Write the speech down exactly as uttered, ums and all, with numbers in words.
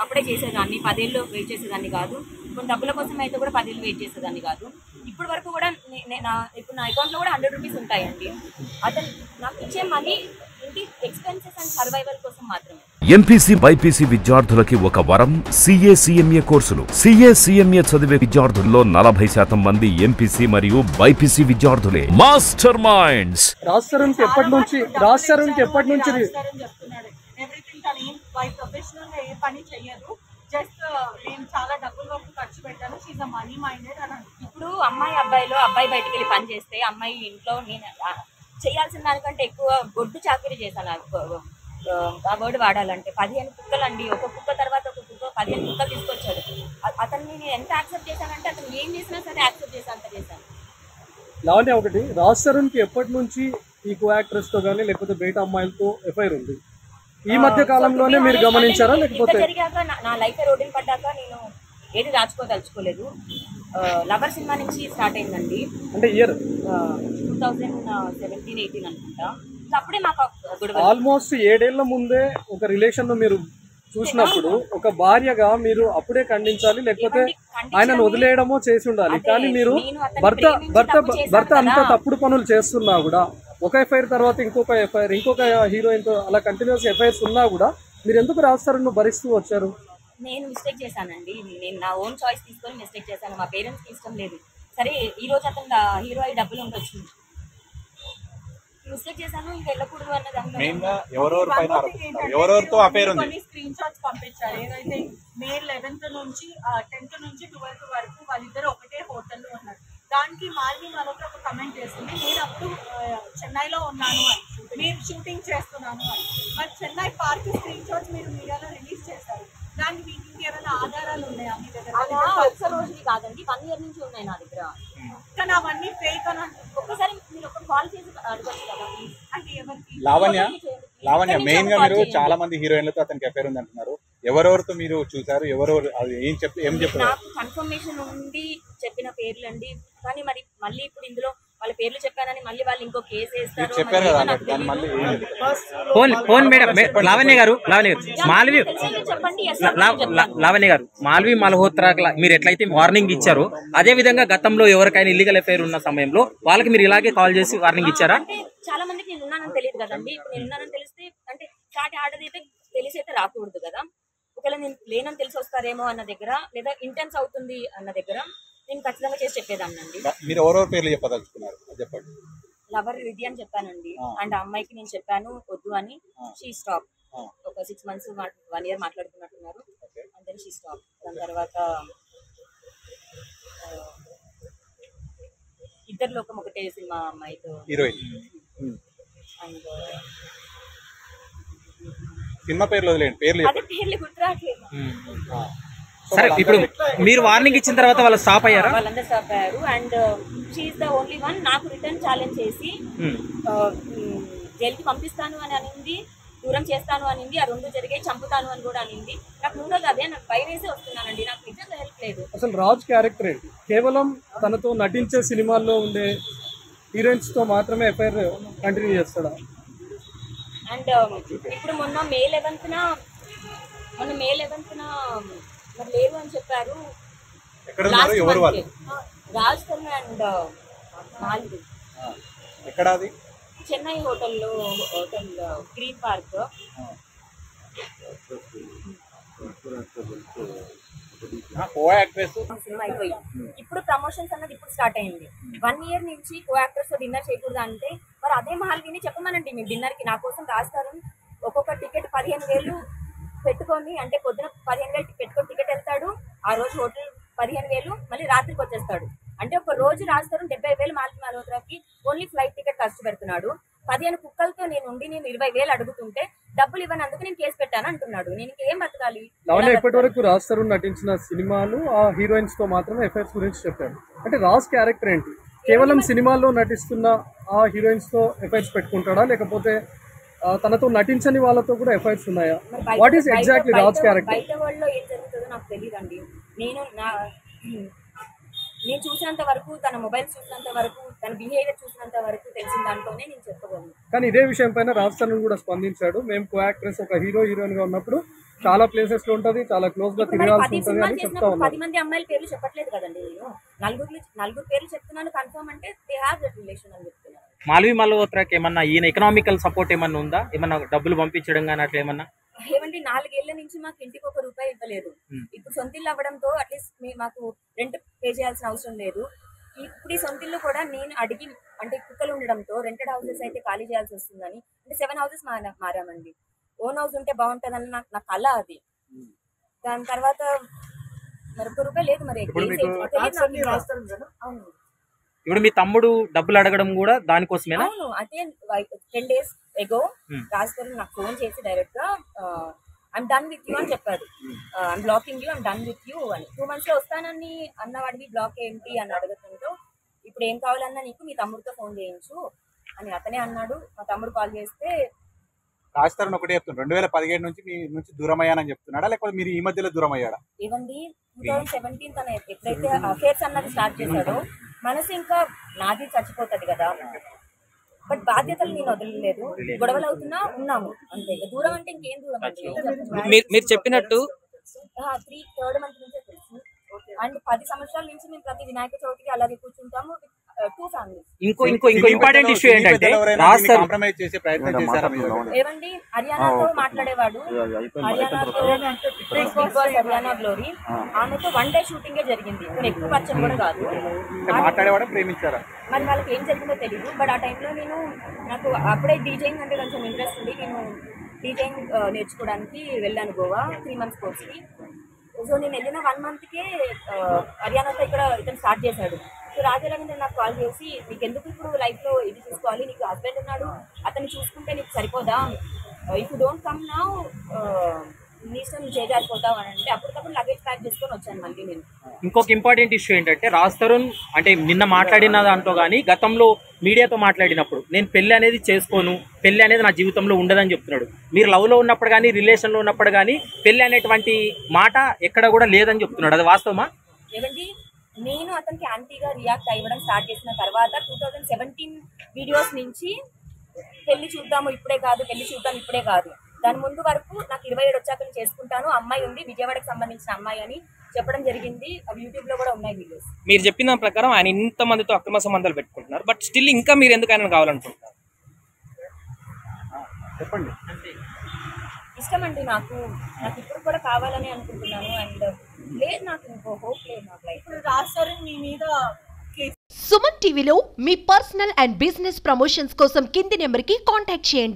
అప్పుడే చేసేదాన్ని, పదేళ్ళు వెయిట్ చేసేదాన్ని కాదు. కొన్ని డబ్బుల కోసం అయితే కూడా పదేళ్ళు వెయిట్ చేసేదాన్ని కాదు. ఇప్పటి వరకు కూడా నా ఇప్పుడు నా అకౌంట్లో కూడా హండ్రెడ్ రూపీస్ ఉంటాయండి. అతను నాకు ఇచ్చే మనీ ఇంటి ఎక్స్పెన్సెస్ అండ్ సర్వైవల్ కోసం మాత్రమే. ఎంపీసీ బైపీసీ విద్యార్థులకి ఒక వరం సీఏ సీఎంఏ కోర్సులు. సీఏ సీఎంఏ చదివే విద్యార్థుల్లో నలభై శాతం మంది ఎంపీసీ మరియు బైపీసీ విద్యార్థులే. Master minds. రాజస్థాన్ కి ఎప్పటి నుంచి రాజస్థాన్ కి ఎప్పటి నుంచి చెప్తున్నాడు ఎవ్రీథింగ్. తను ఏం బై ప్రొఫెషనల్ గా ఏ పని చెయ్యదు. జస్ట్ నేను చాలా డబ్బుల వరకు ఖర్చు పెట్టాను. షీఈ్ అ మనీ మైండెడ్ అని. ఇప్పుడు అమ్మాయి అబ్బాయిలో అబ్బాయి బయటికి వెళ్ళి పని చేస్తే అమ్మాయి ఇంట్లో నేను చేయాల్సిన దానికంటే ఎక్కువ గొడ్డు చాకరీ చేశాను. ఆ వర్డ్ వాడాలంటే పదిహేను కుక్కలు అండి. ఒక కుక్క తర్వాత ఒక కుక్క పదిహేను కుక్కలు తీసుకొచ్చాడు. అతన్ని నేను ఎంత యాక్సెప్ట్ చేశానంటే అతను ఏం చేసినా సరే యాక్సెప్ట్ చేశాను, అంత చేశాను. లావణ్య, ఒకటి రాజస్థాన్ కి ఎప్పటి నుంచి ఈ కో యాక్ట్రెస్ తో కానీ లేకపోతే బయట అమ్మాయిలతో ఎఫ్ఐఆర్ ఉంది? ఈ మధ్య కాలంలోనే మీరు గమనించారా లేకపోతే జరిగాక నా లైఫ్ రోడ్డుని పడ్డాక నేను ఏది దాచుకోదలుచుకోలేదు. లవర్ సినిమా నుంచి స్టార్ట్ అయిందండి. అంటే year two thousand seventeen eighteen అనుకుంటా. అప్పుడే మాకు ఆల్మోస్ట్ ఏడేళ్ల ముందే ఒక రిలేషన్ మీరు చూసినప్పుడు ఒక భార్యగా మీరు అప్పుడే ఖండించాలి, లేకపోతే ఆయనను వదిలేయడమో చేసి ఉండాలి. కానీ మీరు భర్త భర్త భర్త అంత తప్పుడు పనులు చేస్తున్నా కూడా ఒక ఎఫ్ఐఆర్ తర్వాత ఇంకొక ఎఫ్ఐఆర్ ఇంకొక హీరోయిన్ తో అలా కంటిన్యూస్ ఎఫ్ఐఆర్స్ ఉన్నా కూడా మీరు ఎందుకు రాజస్థాన్ భరిస్తూ వచ్చారు? నేను మిస్టేక్ చేశానండి. నేను నా ఓన్ చాయిస్ తీసుకొని మిస్టేక్ చేశాను. మా పేరెంట్స్కి ఇష్టం లేదు. సరే ఈ రోజు అతను హీరో అయ్యి డబ్బులు ఉండొచ్చు, మిస్టేక్ చేశాను, ఇంకా వెళ్ళకూడదు అన్నది. స్క్రీన్ షాట్స్ పంపించారు. ఏదైతే మే లెవెన్త్ నుంచి టెన్త్ నుంచి ట్వెల్త్ వరకు వాళ్ళిద్దరు ఒకటే హోటల్లో ఉన్నారు. దానికి మాల్వి మరొక ఒక కమెంట్ చేస్తుంది, నేను అప్పుడు చెన్నైలో ఉన్నాను అని, మీరు షూటింగ్ చేస్తున్నాను అని. మరి చెన్నై పార్క్ స్క్రీన్ షాట్స్ మీరు మీడియాలో రిలీజ్ చేశారు. దానికి మీకు ఇంకేమైనా ఆధారాలు ఉన్నాయా మీ దగ్గర? ఒక్క రోజుకి కాదండి, వన్ ఇయర్ నుంచి ఉన్నాయి నా దగ్గర. కానీ అవన్నీ ఫేక్ అని ఒక్కసారి మీరు ఒక కాల్ చేసి అడగచ్చు కదా. అంటే ఎవరికి? లావణ్య లావణ్య మెయిన్ గా మీరు చాలా మంది హీరోయిన్లతో అతనికి అఫేర్ ఉంది అంటున్నారు. ఎవరెవరితో మీరు చూసారు? ఎవరెవరు అది ఏం చెప్పి ఏం చెప్పారు? నాకు కన్ఫర్మేషన్ ఉండి చెప్పిన పేర్లు అండి. కానీ మరి మళ్ళీ ఇప్పుడు ఇందులో వాళ్ళ పేర్లు చెప్పానని మళ్ళీ వాళ్ళు ఇంకో కేసు వేస్తారు. చెప్పారు కదా దాని మళ్ళీ లావణ్య గారు లావణ్య గారు మాల్వి లావణ్య గారు మాల్వి మల్హోత్రా మీరు ఎట్లయితే వార్నింగ్ ఇచ్చారో అదే విధంగా గతంలో ఎవరికైనా ఇల్లీగల్ అఫైర్ ఉన్న సమయంలో వాళ్ళకి మీరు ఇలాగే కాల్ చేసి వార్నింగ్ ఇచ్చారా? చాలా మందికి నేను ఉన్నానని తెలియదు కదండి. ఇప్పుడు నేను ఉన్నానని తెలిస్తే అంటే చాటి ఆడదైతే తెలిసి అయితే రాకూడదు కదా. ఒకవేళ నేను లేనని తెలిసి వస్తారేమో అన్న దగ్గర, లేదా ఇంటెన్స్ అవుతుంది అన్న దగ్గర నేను ఖచ్చితంగా చేసి చెప్పేదాన్నండి. మీరు ఎవరెవరి పేర్లు చెప్పదలుచుకున్నారు చెప్పండి. లవర్ రిధి అని చెప్పానండి. అండ్ ఆ అమ్మాయికి నేను చెప్పాను వద్దు అని. She stop. ఒక సిక్స్ మంత్స్ వన్ ఇయర్ మాట్లాడుతున్నట్టున్నారు. And then she stop. దాని తర్వాత ఇద్దరు లోకం ఒకటే సినిమా అమ్మాయితో హీరోయిన్. అండ్ సినిమా పేర్లు వదిలేండి, పేర్లు అదే పేర్లు గుర్తురాట్లేదు. సరే ఇప్పుడు మీరు వార్నింగ్ ఇచ్చిన తర్వాత వాళ్ళు స్టాప్ అయ్యారా? వాళ్ళందరూ స్టాప్ అయ్యారు. And she is the only one నాకు రిటర్న్ ఛాలెంజ్ చేసి జైలుకి పంపిస్తాను అని అనింది, దూరం చేస్తాను అనింది. ఆ రెండు జరిగాయి, చంపుతాను అని కూడా అనింది. నాకు మూడోది అదే, నాకు భయం వేసి వస్తున్నానండి. నాకు నిజంగా హెల్ప్ లేదు. అసలు రాజ్ క్యారెక్టర్ ఏంటి? కేవలం తనతో నటించే సినిమాల్లో ఉండే హీరోయిన్స్ తో మాత్రమే ఎఫ్ఐఆర్ కంటిన్యూ చేస్తాడా? అండ్ ఇప్పుడు మొన్న మే లెవెన్త్న మొన్న మే లెవెన్త్న మరి లేరు అని చెప్పారు. రాజ్ తరుణ్ అండ్ మాల్వి ఎక్కడ? అది చెన్నై హోటల్లో, హోటల్ గ్రీన్ పార్క్. సినిమా అయిపోయి ఇప్పుడు ప్రమోషన్స్ అన్నది ఇప్పుడు స్టార్ట్ అయింది. వన్ ఇయర్ నుంచి కో యాక్టర్స్ తో డిన్నర్ చేయకూడదు అంటే మరి అదే మాల్విని చెప్పమనండి మీ డిన్నర్ కి. నా కోసం రాస్తారు ఒక్కొక్క టికెట్ పదిహేను వేలు పెట్టుకొని, అంటే పొద్దున పదిహేను వేలు పెట్టుకొని టికెట్ వెళ్తాడు. ఆ రోజు హోటల్ పదిహేను వేలు మళ్ళీ రాత్రికి వచ్చేస్తాడు. అంటే ఒక రోజు రాస్తారు డెబ్బై వేలు మాల్వి మల్హోత్రాకి ఓన్లీ ఫ్లైట్ టికెట్ ఖర్చు పెడుతున్నాడు. పదిహేను కుక్కలతో నేను ఉండి నేను ఇరవై వేలు అడుగుతుంటే డబ్బులు ఇవ్వనందుకు నేను కేసు పెట్టాను అంటున్నాడు. నేను ఇంకేం బతకాలి? ఇప్పటి వరకు రాజ్ తరుణ్ నటించిన సినిమాలు ఆ హీరోయిన్స్ తో మాత్రమే ఎఫ్ఐఆర్స్ గురించి చెప్పారు. అంటే రాజ్ క్యారెక్టర్ ఏంటి? కేవలం సినిమాల్లో నటిస్తున్న ఆ హీరోయిన్స్ తో ఎఫ్ఐఆర్స్ పెట్టుకుంటాడా, లేకపోతే తనతో నటించని వాళ్ళతో కూడా ఎఫ్ఐఆర్స్ ఉన్నాయా? What is exactly Raj character? బయట వరల్డ్ లో ఏం జరుగుతుందో నాకు తెలియదండి. నేను నా నేను చూసినంత వరకు, తన మొబైల్ చూసినంత వరకు, తన బిహేవియర్ చూసినంత వరకు తెలిసిన దాంట్లోనే నేను చెప్పగలను. కానీ ఇదే విషయం పైన రాజ్ తరుణ్ కూడా స్పందించాడు. మేము కో యాక్ట్రెస్ ఒక హీరో హీరోయిన్ గా ఉన్నప్పుడు చాలా ప్లేసెస్ లో ఉంటది, చాలా క్లోజ్ గా తిరగాల్సి ఉంటది అని చెప్తా ఉన్నారు. పది మంది అమ్మాయిల పేర్లు చెప్పట్లేదు కదండి, నేను నలుగురు నలుగురు పేర్లు చెప్తున్నాను కన్ఫర్మ్ అంటే దే హావ్ దట్ రిలేషన్ అని చెప్తున్నాను. మాల్వి మల్హోత్రాకి ఏమన్నా ఈయన ఎకనామికల్ సపోర్ట్ ఏమన్నా ఉందా, ఏమన్నా డబ్బులు పంపించడం కానీ అట్లా ఏమన్నా? ఏమండి నాలుగేళ్ల నుంచి మాకు ఇంటికి ఒక రూపాయి ఇవ్వలేదు. ఇప్పుడు సొంత ఇల్లు అవ్వడంతో అట్లీస్ట్ మాకు రెంట్ పే చేయాల్సిన అవసరం లేదు. ఇప్పుడు ఈ సొంత ఇల్లు కూడా నేను అడిగి అంటే కుక్కలు ఉండడంతో రెంటెడ్ హౌసెస్ అయితే ఖాళీ చేయాల్సి వస్తుందని అంటే సెవెన్ హౌసెస్ మారామండి. ఓన్ హౌస్ ఉంటే బాగుంటుందని నాకు నా కళ అది. దాని తర్వాత మరి ఒక్క రూపాయి లేదు. మరి అవును, ఇప్పుడు మీ తమ్ముడు డబ్బులు అడగడం కూడా దానికోసమేనా? అవును, అదే ten days ago Raj Tarun నాకు ఫోన్ చేసి డైరెక్ట్ గా ఐమ్ డన్ విత్ యూ అని చెప్పాడు. I'm blocking you, I'm done with you అని. టూ మంత్స్ లో వస్తానని అన్నవాడివి బ్లాక్ ఏంటి అని అడుగుతుంటూ ఇప్పుడు ఏం కావాలన్నా నీకు మీ తమ్ముడితో ఫోన్ చేయించు అని అతనే అన్నాడు. మా తమ్ముడు కాల్ చేస్తే రాజ్ తరుణ్ ఒకటే చెప్తున్నాడు, రెండు వేల పదిహేడు నుంచి మీ నుంచి దూరం అయ్యానని చెప్తున్నాడా లేకపోతే మీరు ఈ మధ్యలో దూరం అయ్యాడా? ఏమండి టూ థౌసండ్ సెవెంటీన్ తన ఎప్పుడైతే అఫేర్స్ అన్నది స్టార్ట్ చేశాడో మనసు ఇంకా నాది చచ్చిపోతుంది కదా. బట్ బాధ్యతలు నేను వదలలేదు, గొడవలు అవుతున్నా ఉన్నాము అంతే. దూరం అంటే ఇంకేం దూరం అంటే మీరు చెప్పినట్టు త్రీ థర్డ్ మంత్ నుంచే తెలుసు. అండ్ పది సంవత్సరాల నుంచి మేము ప్రతి వినాయక చవితికి అలాగే కూర్చుంటాము. Two families. ఇంకో ఇంకో ఇంకో ఇంపార్టెంట్ ఇష్యూ ఏంటంటే రాజ్ తరుణ్ కాంప్రమైజ్ చేసే ప్రయత్నం చేశారా మీరు? ఏమండి హర్యానాతో మాట్లాడేవాడు, హర్యానాతో బిగ్ బాస్ హర్యానా గ్లోరీ, ఆమెతో వన్ డే షూటింగే జరిగింది, ఎక్కువ పరిచయం కూడా కాదు. మాట్లాడేవాడు ప్రేమించారా? మరి వాళ్ళకి ఏం జరిగిందో తెలియదు. బట్ ఆ టైంలో నేను నాకు అప్పుడే డీజేయింగ్ అంటే కొంచెం ఇంట్రెస్ట్ ఉంది. నేను డీజేయింగ్ నేర్చుకోవడానికి వెళ్ళాను గోవా త్రీ మంత్స్ కోర్స్కి. సో నేను వెళ్ళిన వన్ మంత్కే హర్యానాతో ఇక్కడ ఇతను స్టార్ట్ చేశాడు. సో రాజరవీంద్ర నాకు కాల్ చేసి నీకు ఎందుకు ఇప్పుడు లైఫ్లో ఇది చూసుకోవాలి, నీకు హస్బెండ్ ఉన్నాడు అతన్ని చూసుకుంటే నీకు సరిపోదా, if you don't come now నీ ఇష్టం నువ్వు చేజారిపోతావు అని అంటే అప్పటికప్పుడు లగేజ్ ప్యాక్ చేసుకొని వచ్చాను మళ్ళీ నేను. ఇంకొక ఇంపార్టెంట్ ఇష్యూ ఏంటంటే రాజ్ తరుణ్ అంటే నిన్న మాట్లాడిన దాంట్లో కానీ గతంలో మీడియాతో మాట్లాడినప్పుడు నేను పెళ్లి అనేది చేసుకోను, పెళ్లి అనేది నా జీవితంలో ఉండదని చెప్తున్నాడు. మీరు లవ్లో ఉన్నప్పుడు కానీ రిలేషన్లో ఉన్నప్పుడు కానీ పెళ్లి అనేటువంటి మాట ఎక్కడ కూడా లేదని చెప్తున్నాడు. అది వాస్తవమా? ఏమండి నేను అతనికి యాంటీగా రియాక్ట్ అవ్వడం స్టార్ట్ చేసిన తర్వాత టూ థౌజండ్ సెవెంటీన్ వీడియోస్ నుంచి పెళ్లి చూద్దాము ఇప్పుడే కాదు, పెళ్లి చూద్దాం ఇప్పుడే కాదు, దాని ముందు వరకు నాకు ఇరవై ఏడు వచ్చాక చేసుకుంటాను, అమ్మాయి ఉంది విజయవాడకి సంబంధించిన అమ్మాయి అని చెప్పడం జరిగింది. అవి యూట్యూబ్ లో కూడా ఉన్నాయి వీడియోస్. మీరు చెప్పిన దాని ప్రకారం ఆయన ఇంత మందితో అక్రమ సంబంధాలు పెట్టుకుంటున్నారు, బట్ స్టిల్ ఇంకా మీరు ఎందుకు ఆయన కావాలనుకుంటున్నారు? చెప్పండి. ఇష్టం అండి నాకు, నాకు ఇప్పుడు కూడా కావాలని అనుకుంటున్నాను. అండ్ లేదు నాకు ఇంకో హోప్ లేదు నాకు లైఫ్. ఇప్పుడు రాజ్ తరుణ్ మీ మీద సుమన్ టీవీలో మీ పర్సనల్ అండ్ బిజినెస్ ప్రమోషన్స్ కోసం కింది నెంబర్కి కాంటాక్ట్ చేయండి.